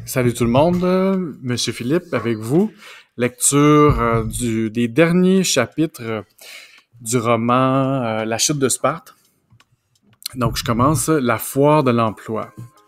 Salut tout le monde, Monsieur Philippe avec vous. Lecture des derniers chapitres du roman La chute de Sparte. Donc je commence la foire de l'emploi.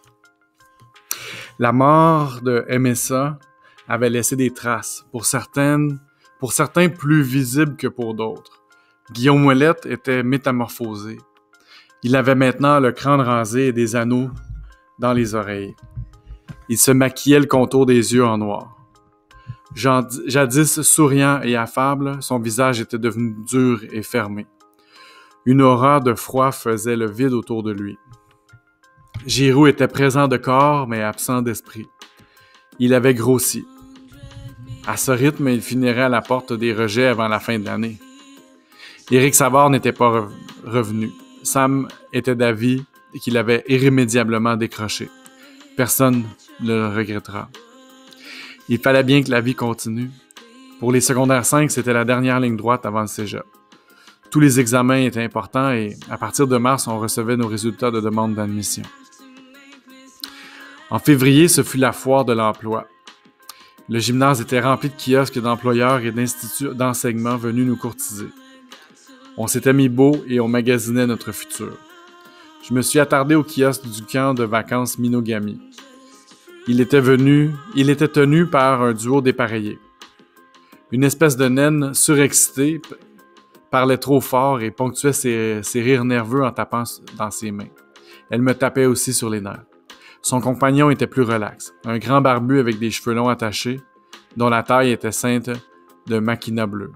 La mort de MSA avait laissé des traces, pour certains plus visibles que pour d'autres. Guillaume Ouellette était métamorphosé. Il avait maintenant le crâne rasé et des anneaux dans les oreilles. Il se maquillait le contour des yeux en noir. Jadis souriant et affable, son visage était devenu dur et fermé. Une aura de froid faisait le vide autour de lui. Giroux était présent de corps, mais absent d'esprit. Il avait grossi. À ce rythme, il finirait à la porte des rejets avant la fin de l'année. Éric Savard n'était pas revenu. Sam était d'avis qu'il avait irrémédiablement décroché. Personne ne le regrettera. Il fallait bien que la vie continue. Pour les secondaires 5, c'était la dernière ligne droite avant le cégep. Tous les examens étaient importants et à partir de mars, on recevait nos résultats de demande d'admission. En février, ce fut la foire de l'emploi. Le gymnase était rempli de kiosques d'employeurs et d'instituts d'enseignement venus nous courtiser. On s'était mis beau et on magasinait notre futur. Je me suis attardé au kiosque du camp de vacances Minogami. Il était tenu par un duo dépareillé. Une espèce de naine surexcitée parlait trop fort et ponctuait ses rires nerveux en tapant dans ses mains. Elle me tapait aussi sur les nerfs. Son compagnon était plus relax, un grand barbu avec des cheveux longs attachés, dont la taille était ceinte de maquina bleu.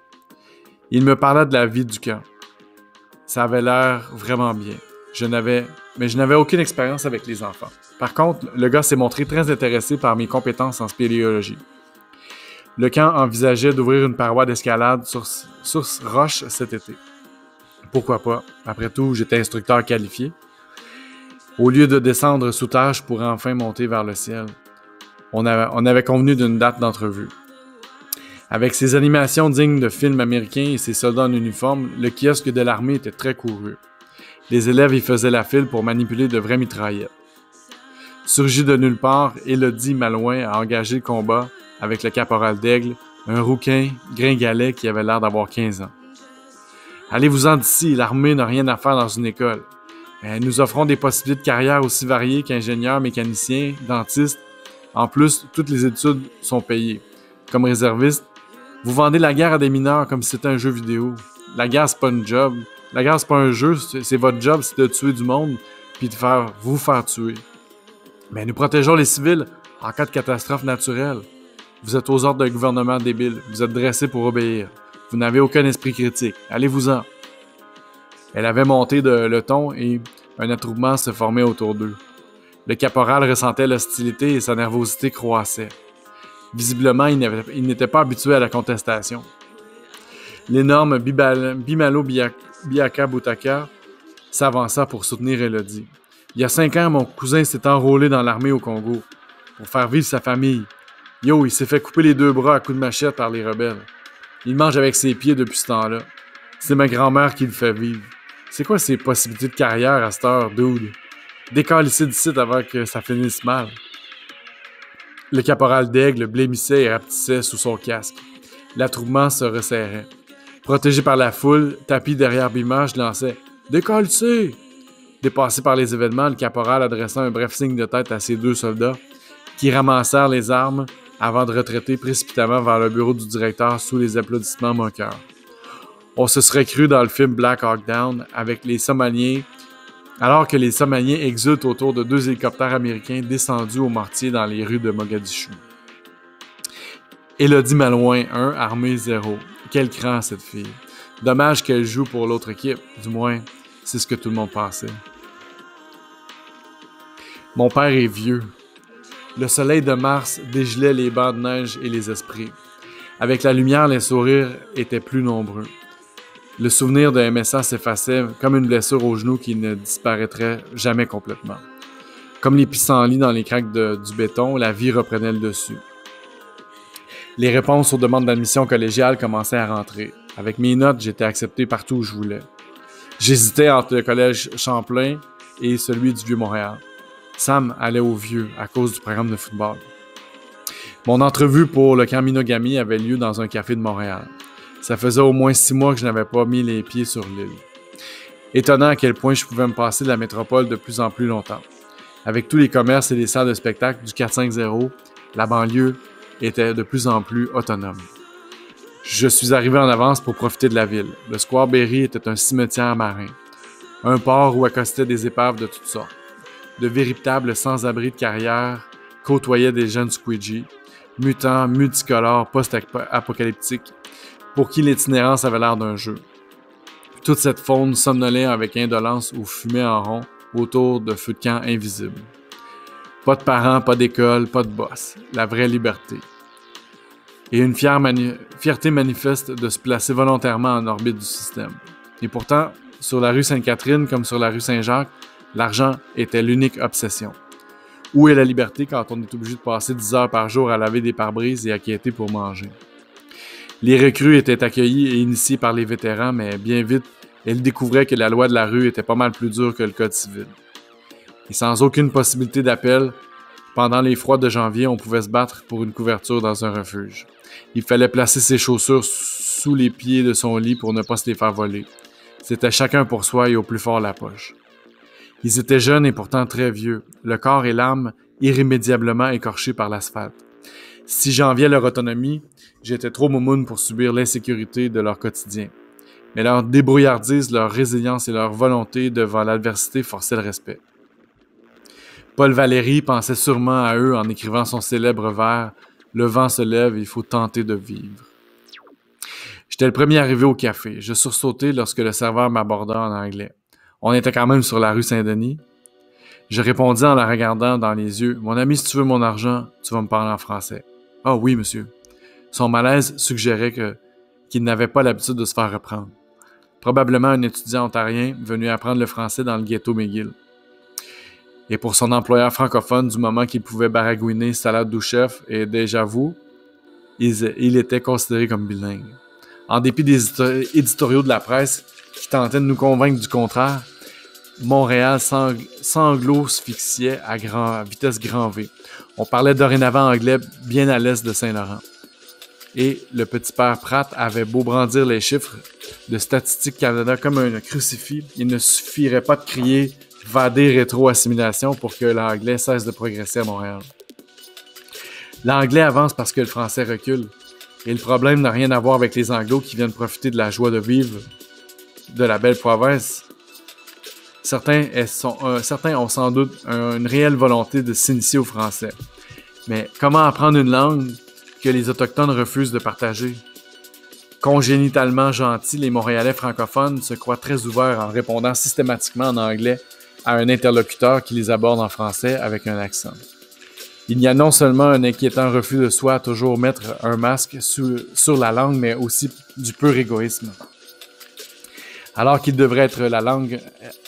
Il me parla de la vie du camp. Ça avait l'air vraiment bien. Mais je n'avais aucune expérience avec les enfants. Par contre, le gars s'est montré très intéressé par mes compétences en spéléologie. Le camp envisageait d'ouvrir une paroi d'escalade sur roche cet été. Pourquoi pas? Après tout, j'étais instructeur qualifié. Au lieu de descendre sous terre, je pourrais enfin monter vers le ciel. On avait convenu d'une date d'entrevue. Avec ses animations dignes de films américains et ses soldats en uniforme, le kiosque de l'armée était très couru. Les élèves y faisaient la file pour manipuler de vraies mitraillettes. Surgi de nulle part, Élodie Malouin a engagé le combat avec le caporal d'Aigle, un rouquin gringalet qui avait l'air d'avoir 15 ans. « Allez-vous-en d'ici, l'armée n'a rien à faire dans une école. Nous offrons des possibilités de carrière aussi variées qu'ingénieurs, mécaniciens, dentistes. En plus, toutes les études sont payées. Comme réserviste, vous vendez la guerre à des mineurs comme si c'était un jeu vidéo. La guerre, c'est pas une job. La guerre, c'est pas un jeu, c'est votre job, c'est de tuer du monde puis de vous faire tuer. Mais nous protégeons les civils en cas de catastrophe naturelle. Vous êtes aux ordres d'un gouvernement débile. Vous êtes dressés pour obéir. Vous n'avez aucun esprit critique. Allez-vous-en. » Elle avait monté le ton et un attroupement se formait autour d'eux. Le caporal ressentait l'hostilité et sa nervosité croissait. Visiblement, il n'était pas habitué à la contestation. L'énorme Bimalo Biaka Boutaka s'avança pour soutenir Élodie. « Il y a 5 ans, mon cousin s'est enrôlé dans l'armée au Congo pour faire vivre sa famille. Yo, il s'est fait couper les 2 bras à coups de machette par les rebelles. Il mange avec ses pieds depuis ce temps-là. C'est ma grand-mère qui le fait vivre. C'est quoi ses possibilités de carrière à cette heure, dude? Décalissez d'ici avant que ça finisse mal. » Le caporal d'Aigle blêmissait et rapetissait sous son casque. L'attroupement se resserrait. Protégé par la foule, tapis derrière Bima, je lançais « Décalissez !» Dépassé par les événements, le caporal adressa un bref signe de tête à ses 2 soldats qui ramassèrent les armes avant de retraiter précipitamment vers le bureau du directeur sous les applaudissements moqueurs. On se serait cru dans le film Black Hawk Down avec les Somaliens, alors que les Somaliens exultent autour de 2 hélicoptères américains descendus au mortier dans les rues de Mogadiscio. Élodie Malouin 1, armée 0. Quel cran cette fille. Dommage qu'elle joue pour l'autre équipe, du moins, c'est ce que tout le monde pensait. Mon père est vieux. Le soleil de mars dégelait les bancs de neige et les esprits. Avec la lumière, les sourires étaient plus nombreux. Le souvenir de MSA s'effaçait comme une blessure au genou qui ne disparaîtrait jamais complètement. Comme les pissenlits dans les craques du béton, la vie reprenait le dessus. Les réponses aux demandes d'admission collégiale commençaient à rentrer. Avec mes notes, j'étais accepté partout où je voulais. J'hésitais entre le collège Champlain et celui du Vieux-Montréal. Sam allait au vieux à cause du programme de football. Mon entrevue pour le camp Minogami avait lieu dans un café de Montréal. Ça faisait au moins 6 mois que je n'avais pas mis les pieds sur l'île. Étonnant à quel point je pouvais me passer de la métropole de plus en plus longtemps. Avec tous les commerces et les salles de spectacle du 450, la banlieue était de plus en plus autonome. Je suis arrivé en avance pour profiter de la ville. Le Square Berry était un cimetière marin. Un port où accostaient des épaves de toutes sortes. De véritables sans-abri de carrière côtoyaient des jeunes squeegees, mutants, multicolores, post-apocalyptiques, pour qui l'itinérance avait l'air d'un jeu. Toute cette faune somnolait avec indolence ou fumait en rond autour de feux de camp invisibles. Pas de parents, pas d'école, pas de boss. La vraie liberté. Et une fierté manifeste de se placer volontairement en orbite du système. Et pourtant, sur la rue Sainte-Catherine comme sur la rue Saint-Jacques, l'argent était l'unique obsession. Où est la liberté quand on est obligé de passer 10 heures par jour à laver des pare-brises et à quêter pour manger? Les recrues étaient accueillis et initiés par les vétérans, mais bien vite, elles découvraient que la loi de la rue était pas mal plus dure que le code civil. Et sans aucune possibilité d'appel, pendant les froids de janvier, on pouvait se battre pour une couverture dans un refuge. Il fallait placer ses chaussures sous les pieds de son lit pour ne pas se les faire voler. C'était chacun pour soi et au plus fort la poche. Ils étaient jeunes et pourtant très vieux, le corps et l'âme irrémédiablement écorchés par l'asphalte. Si j'enviais leur autonomie, j'étais trop moumoune pour subir l'insécurité de leur quotidien. Mais leur débrouillardise, leur résilience et leur volonté devant l'adversité forçaient le respect. Paul Valéry pensait sûrement à eux en écrivant son célèbre vers « Le vent se lève, il faut tenter de vivre ». J'étais le premier arrivé au café. Je sursautai lorsque le serveur m'aborda en anglais. On était quand même sur la rue Saint-Denis. Je répondis en la regardant dans les yeux « Mon ami, si tu veux mon argent, tu vas me parler en français. »« Ah oui, monsieur. » Son malaise suggérait qu'il n'avait pas l'habitude de se faire reprendre. Probablement un étudiant ontarien venu apprendre le français dans le ghetto McGill. Et pour son employeur francophone, du moment qu'il pouvait baragouiner salade du chef et déjà vous, il était considéré comme bilingue. En dépit des éditoriaux de la presse qui tentaient de nous convaincre du contraire, Montréal s'anglo-asphyxiait à vitesse grand V. On parlait dorénavant anglais bien à l'est de Saint-Laurent. Et le petit père Pratt avait beau brandir les chiffres de Statistique Canada comme un crucifix, il ne suffirait pas de crier « vader rétro-assimilation » pour que l'anglais cesse de progresser à Montréal. L'anglais avance parce que le français recule. Et le problème n'a rien à voir avec les Anglos qui viennent profiter de la joie de vivre de la belle province. Certains ont sans doute une réelle volonté de s'initier au français. Mais comment apprendre une langue que les Autochtones refusent de partager? Congénitalement gentils, les Montréalais francophones se croient très ouverts en répondant systématiquement en anglais à un interlocuteur qui les aborde en français avec un accent. Il y a non seulement un inquiétant refus de soi à toujours mettre un masque sur la langue, mais aussi du pur égoïsme. Alors qu'il devrait être la langue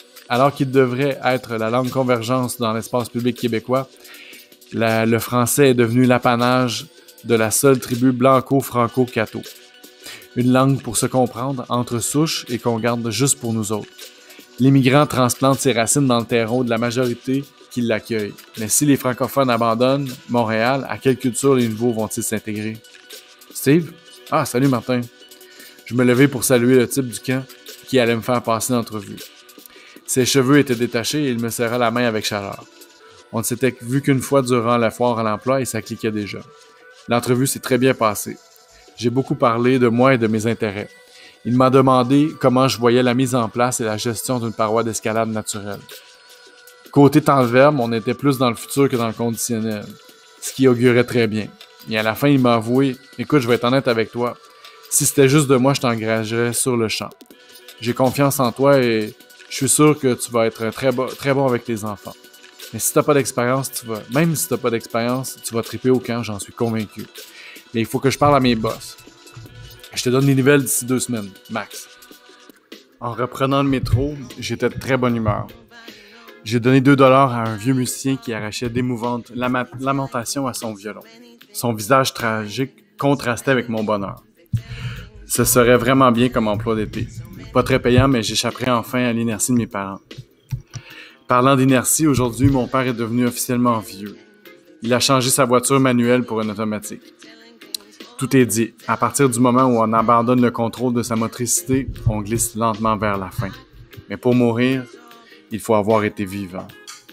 convergence dans l'espace public québécois, le français est devenu l'apanage de la seule tribu blanco-franco-cato. Une langue pour se comprendre, entre souches et qu'on garde juste pour nous autres. L'immigrant transplante ses racines dans le terreau de la majorité qui l'accueille. Mais si les francophones abandonnent Montréal, à quelle culture les nouveaux vont-ils s'intégrer? Steve? Ah, salut Martin. Je me levai pour saluer le type du camp qui allait me faire passer l'entrevue. Ses cheveux étaient détachés et il me serra la main avec chaleur. On ne s'était vu qu'une fois durant la foire à l'emploi et ça cliquait déjà. L'entrevue s'est très bien passée. J'ai beaucoup parlé de moi et de mes intérêts. Il m'a demandé comment je voyais la mise en place et la gestion d'une paroi d'escalade naturelle. Côté temps de verbe, on était plus dans le futur que dans le conditionnel, ce qui augurait très bien. Et à la fin, il m'a avoué « Écoute, je vais être honnête avec toi. Si c'était juste de moi, je t'engagerais sur le champ. J'ai confiance en toi et je suis sûr que tu vas être très bon avec tes enfants. Mais si t'as pas d'expérience, même si t'as pas d'expérience, tu vas triper au camp, j'en suis convaincu. Mais il faut que je parle à mes boss. Je te donne des nouvelles d'ici 2 semaines, max. » En reprenant le métro, j'étais de très bonne humeur. J'ai donné 2 $ à un vieux musicien qui arrachait d'émouvantes lamentations à son violon. Son visage tragique contrastait avec mon bonheur. Ce serait vraiment bien comme emploi d'été. Pas très payant, mais j'échapperais enfin à l'inertie de mes parents. Parlant d'inertie, aujourd'hui, mon père est devenu officiellement vieux. Il a changé sa voiture manuelle pour une automatique. Tout est dit. À partir du moment où on abandonne le contrôle de sa motricité, on glisse lentement vers la fin. Mais pour mourir, il faut avoir été vivant.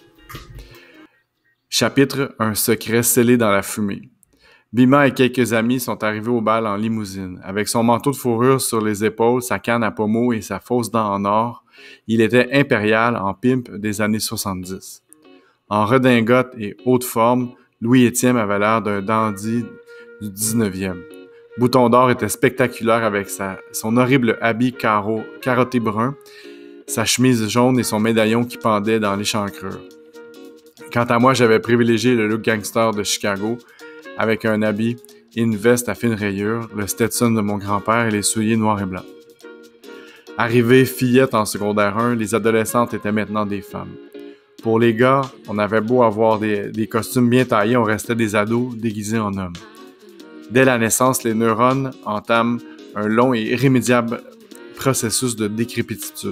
Chapitre: un secret scellé dans la fumée. Bima et quelques amis sont arrivés au bal en limousine. Avec son manteau de fourrure sur les épaules, sa canne à pommeau et sa fausse dent en or, il était impérial en pimp des années 70. En redingote et haute forme, Louis-Étienne avait l'air d'un dandy du 19e. Bouton d'Or était spectaculaire avec son horrible habit carotté brun, sa chemise jaune et son médaillon qui pendait dans l'échancrure. Quant à moi, j'avais privilégié le look gangster de Chicago, avec un habit et une veste à fine rayure, le Stetson de mon grand-père et les souliers noirs et blancs. Arrivées fillettes en secondaire 1, les adolescentes étaient maintenant des femmes. Pour les gars, on avait beau avoir des costumes bien taillés, on restait des ados déguisés en hommes. Dès la naissance, les neurones entament un long et irrémédiable processus de décrépitude.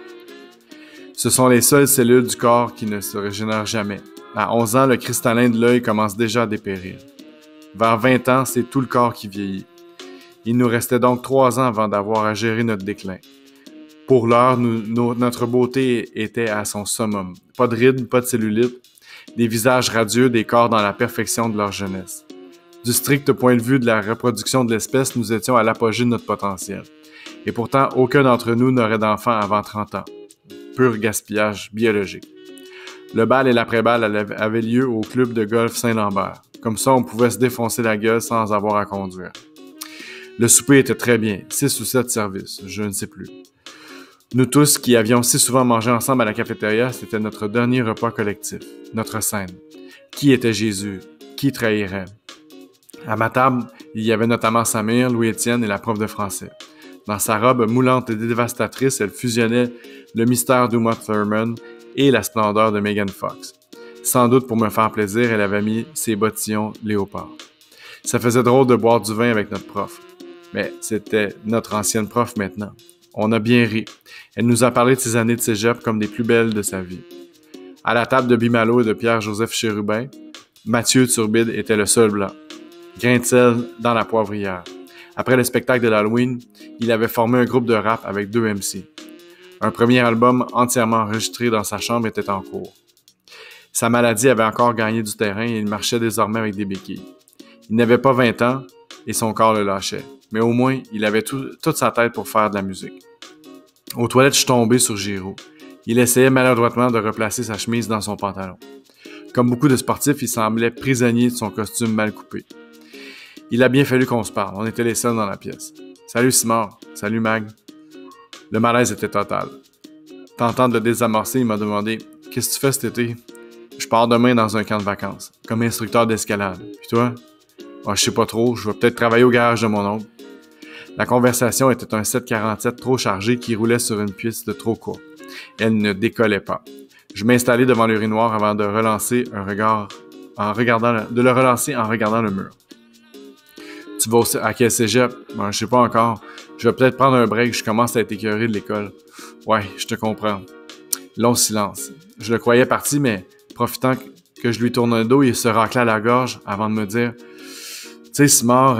Ce sont les seules cellules du corps qui ne se régénèrent jamais. À 11 ans, le cristallin de l'œil commence déjà à dépérir. Vers 20 ans, c'est tout le corps qui vieillit. Il nous restait donc 3 ans avant d'avoir à gérer notre déclin. Pour l'heure, notre beauté était à son summum. Pas de rides, pas de cellulite, des visages radieux, des corps dans la perfection de leur jeunesse. Du strict point de vue de la reproduction de l'espèce, nous étions à l'apogée de notre potentiel. Et pourtant, aucun d'entre nous n'aurait d'enfant avant 30 ans. Pur gaspillage biologique. Le bal et l'après-bal avaient lieu au club de golf Saint-Lambert. Comme ça, on pouvait se défoncer la gueule sans avoir à conduire. Le souper était très bien, 6 ou 7 services, je ne sais plus. Nous tous qui avions si souvent mangé ensemble à la cafétéria, c'était notre dernier repas collectif, notre scène. Qui était Jésus? Qui trahirait? À ma table, il y avait notamment Samir, Louis-Étienne et la prof de français. Dans sa robe moulante et dévastatrice, elle fusionnait le mystère d'Uma Thurman et la splendeur de Megan Fox. Sans doute pour me faire plaisir, elle avait mis ses bottillons léopard. Ça faisait drôle de boire du vin avec notre prof. Mais c'était notre ancienne prof maintenant. On a bien ri. Elle nous a parlé de ses années de cégep comme des plus belles de sa vie. À la table de Bimalo et de Pierre-Joseph Chérubin, Mathieu Turbide était le seul blanc. Grain de sel dans la poivrière. Après le spectacle de l'Halloween, il avait formé un groupe de rap avec 2 MC. Un premier album entièrement enregistré dans sa chambre était en cours. Sa maladie avait encore gagné du terrain et il marchait désormais avec des béquilles. Il n'avait pas 20 ans et son corps le lâchait. Mais au moins, il avait toute sa tête pour faire de la musique. Aux toilettes, je suis tombé sur Giro. Il essayait maladroitement de replacer sa chemise dans son pantalon. Comme beaucoup de sportifs, il semblait prisonnier de son costume mal coupé. Il a bien fallu qu'on se parle. On était les seuls dans la pièce. « Salut Simard. Salut Mag. » Le malaise était total. Tentant de le désamorcer, il m'a demandé « Qu'est-ce que tu fais cet été? » « Je pars demain dans un camp de vacances, comme instructeur d'escalade. Puis toi? Ah, je sais pas trop, je vais peut-être travailler au garage de mon oncle. La conversation était un 747 trop chargé qui roulait sur une piste trop courte. Elle ne décollait pas. Je m'installai devant l'urinoir avant de le relancer en regardant le mur. Tu vas à quel cégep? Ben, je sais pas encore. Je vais peut-être prendre un break, je commence à être écœuré de l'école. Ouais, je te comprends. Long silence. Je le croyais parti, mais profitant que je lui tourne le dos, il se racla la gorge avant de me dire « Tu sais, Simard,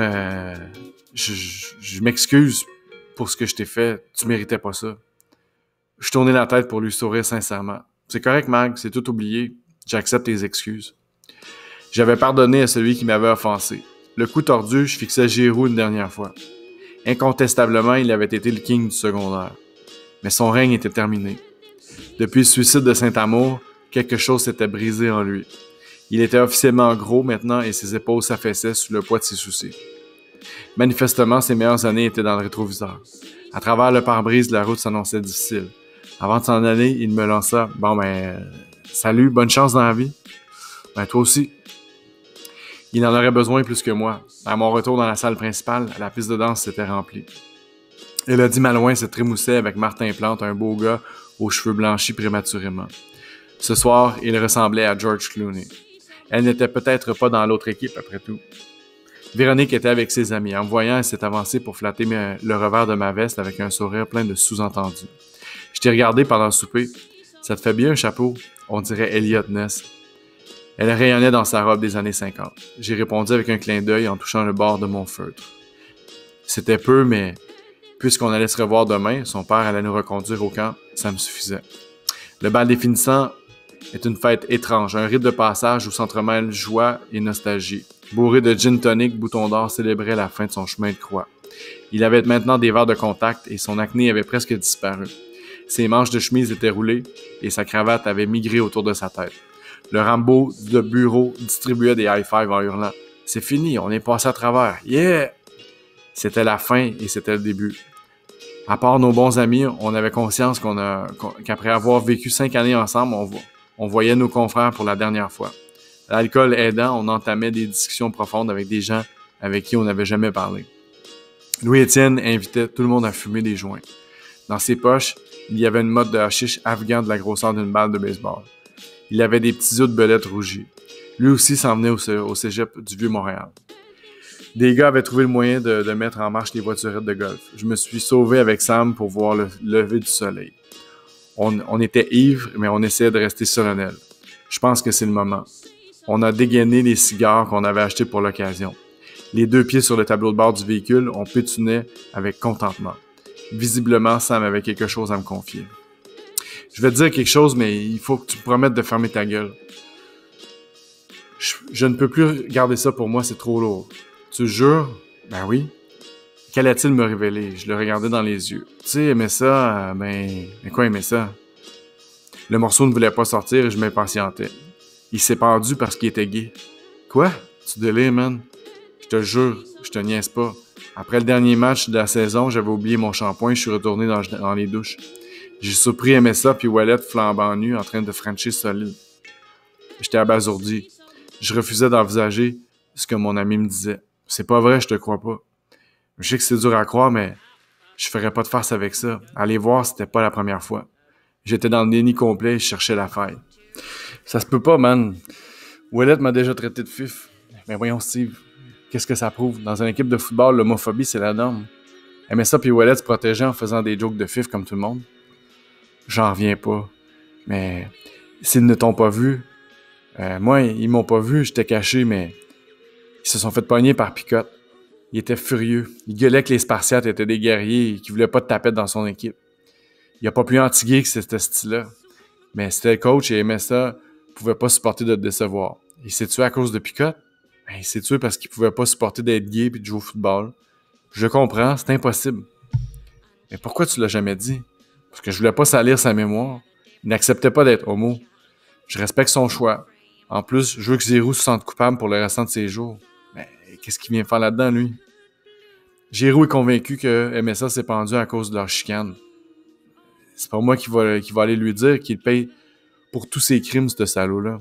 je m'excuse pour ce que je t'ai fait. Tu méritais pas ça. » Je tournai la tête pour lui sourire sincèrement. « C'est correct, Mag, c'est tout oublié. J'accepte tes excuses. » J'avais pardonné à celui qui m'avait offensé. Le cou tordu, je fixais Giroud une dernière fois. Incontestablement, il avait été le king du secondaire. Mais son règne était terminé. Depuis le suicide de Saint-Amour, quelque chose s'était brisé en lui. Il était officiellement gros maintenant et ses épaules s'affaissaient sous le poids de ses soucis. Manifestement, ses meilleures années étaient dans le rétroviseur. À travers le pare-brise, la route s'annonçait difficile. Avant de s'en aller, il me lança « Bon, salut, bonne chance dans la vie. » « Toi aussi. » Il en aurait besoin plus que moi. À mon retour dans la salle principale, la piste de danse s'était remplie. Élodie Malouin se trémoussait avec Martin Plante, un beau gars aux cheveux blanchis prématurément. Ce soir, il ressemblait à George Clooney. Elle n'était peut-être pas dans l'autre équipe, après tout. Véronique était avec ses amis. En me voyant, elle s'est avancée pour flatter le revers de ma veste avec un sourire plein de sous-entendus. Je t'ai regardé pendant le souper. Ça te fait bien un chapeau? On dirait Elliot Ness. Elle rayonnait dans sa robe des années 50. J'ai répondu avec un clin d'œil en touchant le bord de mon feutre. C'était peu, mais puisqu'on allait se revoir demain, son père allait nous reconduire au camp, ça me suffisait. Le bal des finissants est une fête étrange, un rite de passage où s'entremêlent joie et nostalgie. Bourré de gin tonic, Bouton d'Or célébrait la fin de son chemin de croix. Il avait maintenant des verres de contact et son acné avait presque disparu. Ses manches de chemise étaient roulées et sa cravate avait migré autour de sa tête. Le Rambo de bureau distribuait des high-fives en hurlant « C'est fini, on est passé à travers. Yeah! » C'était la fin et c'était le début. À part nos bons amis, on avait conscience qu'après avoir vécu 5 années ensemble, on voyait nos confrères pour la dernière fois. L'alcool aidant, on entamait des discussions profondes avec des gens avec qui on n'avait jamais parlé. Louis-Étienne invitait tout le monde à fumer des joints. Dans ses poches, il y avait une motte de hashish afghan de la grosseur d'une balle de baseball. Il avait des petits yeux de belette rougis. Lui aussi s'en venait au cégep du Vieux-Montréal. Des gars avaient trouvé le moyen de mettre en marche les voiturettes de golf. Je me suis sauvé avec Sam pour voir le lever du soleil. On était ivres, mais on essayait de rester solennel. Je pense que c'est le moment. On a dégainé les cigares qu'on avait achetés pour l'occasion. Les 2 pieds sur le tableau de bord du véhicule, on pétunait avec contentement. Visiblement, Sam avait quelque chose à me confier. Je vais te dire quelque chose, mais il faut que tu me promettes de fermer ta gueule. Je ne peux plus garder ça pour moi, c'est trop lourd. Tu le jures? Ben oui. Qu'allait-il me révéler? Je le regardais dans les yeux. Tu sais, aimer ça, mais quoi aimer ça? Le morceau ne voulait pas sortir et je m'impatientais. Il s'est pendu parce qu'il était gay. Quoi? Tu délires, man? Je te jure, je te niaise pas. Après le dernier match de la saison, j'avais oublié mon shampoing et je suis retourné dans les douches. J'ai surpris aimé ça puis Wallet flambant nu en train de frencher solide. J'étais abasourdi. Je refusais d'envisager ce que mon ami me disait. C'est pas vrai, je te crois pas. Je sais que c'est dur à croire, mais je ferais pas de farce avec ça. Aller voir, c'était pas la première fois. J'étais dans le déni complet et je cherchais la faille. Ça se peut pas, man. Wallet m'a déjà traité de fif. Mais voyons, Steve, qu'est-ce que ça prouve? Dans une équipe de football, l'homophobie, c'est la norme. Aimait ça puis Wallet se protégeait en faisant des jokes de fif comme tout le monde. J'en reviens pas. Mais s'ils ne t'ont pas vu, moi, ils m'ont pas vu, j'étais caché, mais ils se sont fait pogner par Picotte. Il était furieux. Il gueulait que les Spartiates étaient des guerriers et qu'il voulait pas de tapette dans son équipe. Il a pas plus antigué que c'était ce style-là. Mais c'était le coach et aimait ça, pouvait pas supporter de te décevoir. Il s'est tué à cause de Picotte? Ben, il s'est tué parce qu'il pouvait pas supporter d'être gay et de jouer au football. Je comprends, c'est impossible. Mais pourquoi tu l'as jamais dit? Parce que je voulais pas salir sa mémoire. Il n'acceptait pas d'être homo. Je respecte son choix. En plus, je veux que Giroux se sente coupable pour le restant de ses jours. Mais qu'est-ce qu'il vient faire là-dedans, lui? Giroux est convaincu que MSA s'est pendu à cause de leur chicane. C'est pas moi qui va aller lui dire qu'il paye pour tous ses crimes, ce salaud-là.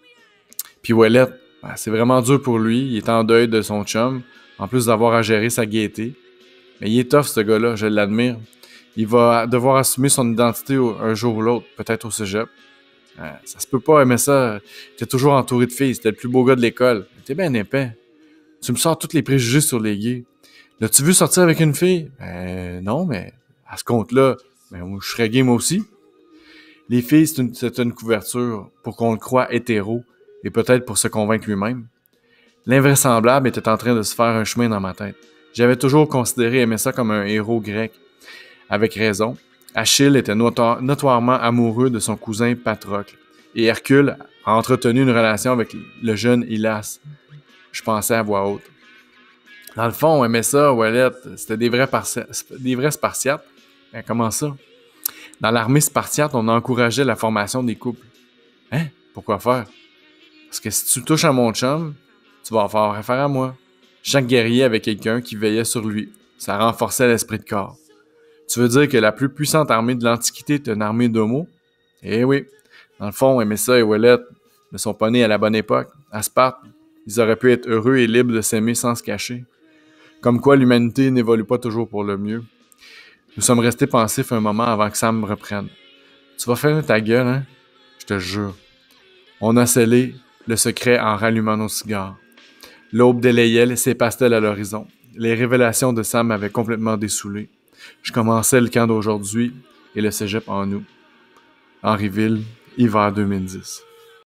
Puis Ouellet, ben, c'est vraiment dur pour lui. Il est en deuil de son chum, en plus d'avoir à gérer sa gaieté. Mais il est tough, ce gars-là, je l'admire. Il va devoir assumer son identité un jour ou l'autre, peut-être au cégep. Ça se peut pas, aimer ça. T'es toujours entouré de filles, c'était le plus beau gars de l'école. T'es bien épais. Tu me sors tous les préjugés sur les gays. L'as-tu vu sortir avec une fille? Non, mais à ce compte-là, je serais gay moi aussi. Les filles, c'est une couverture pour qu'on le croie hétéro et peut-être pour se convaincre lui-même. L'invraisemblable était en train de se faire un chemin dans ma tête. J'avais toujours considéré aimer ça comme un héros grec. Avec raison. Achille était notoirement amoureux de son cousin Patrocle, et Hercule a entretenu une relation avec le jeune Hylas. Je pensais à voix haute. Dans le fond, on aimait ça, Wallet, c'était des vrais Spartiates. Ben, comment ça? Dans l'armée spartiate, on encourageait la formation des couples. Hein? Pourquoi faire? Parce que si tu touches à mon chum, tu vas avoir affaire à moi. Chaque guerrier avait quelqu'un qui veillait sur lui. Ça renforçait l'esprit de corps. Tu veux dire que la plus puissante armée de l'Antiquité est une armée d'homos? Eh oui. Dans le fond, Messa et Ouellet ne sont pas nés à la bonne époque. À Sparte, ils auraient pu être heureux et libres de s'aimer sans se cacher. Comme quoi, l'humanité n'évolue pas toujours pour le mieux. Nous sommes restés pensifs un moment avant que Sam me reprenne. Tu vas fermer ta gueule, hein? Je te jure. On a scellé le secret en rallumant nos cigares. L'aube délayait ses pastels à l'horizon. Les révélations de Sam m'avaient complètement dessoulé. Je commençais le camp d'aujourd'hui et le cégep en nous. Henryville, hiver 2010.